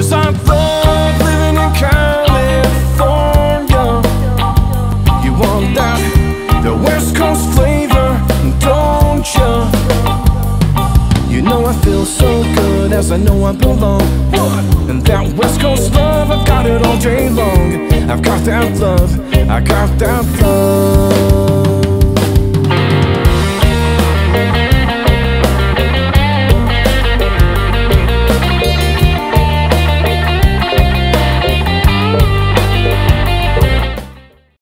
'cause I love living in California. You want that, the West Coast flavor, don't you? You know I feel so good as I know I belong. And that West Coast love, I've got it all day long. I've got that love, I got that love.